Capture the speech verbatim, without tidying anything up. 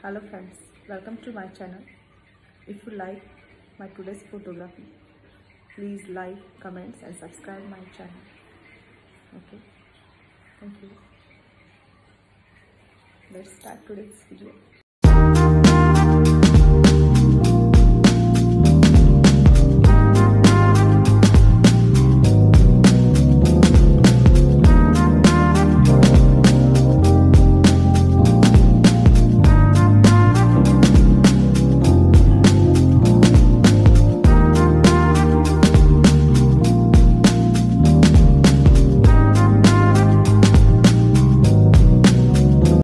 Hello friends, welcome to my channel. If you like my today's photography, please like, comments and subscribe my channel. Okay, thank you. Let's start today's video.